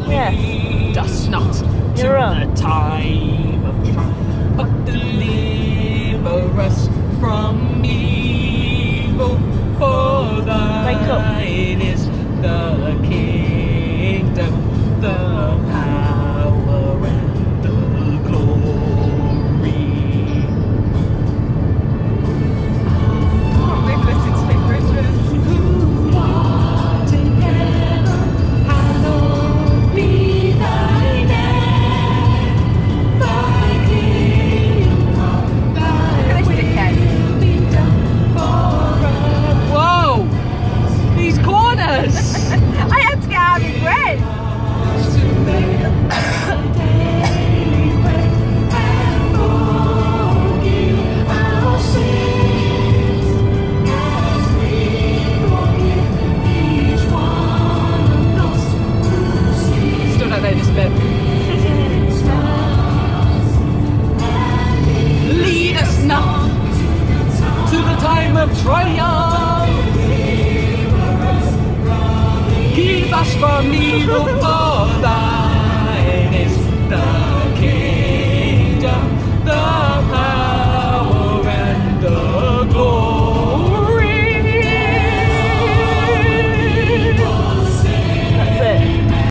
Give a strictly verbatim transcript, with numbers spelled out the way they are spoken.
Yes. Does not You're to wrong. the time of trial, but deliver us from evil. For thine is the kingdom, the power, and the glory. Oh, we've listened to Big Richards. Who art in heaven, hallowed be thy name. Thy kingdom come, thy Look at this dickhead. will be done for us. Whoa! These corners! I had to get out of his way. To make a daily bread and forgive our sins as we forgive each one of those who sin. Still don't know this bit. Lead us not to the time of triumph. Keep us from evil, for thy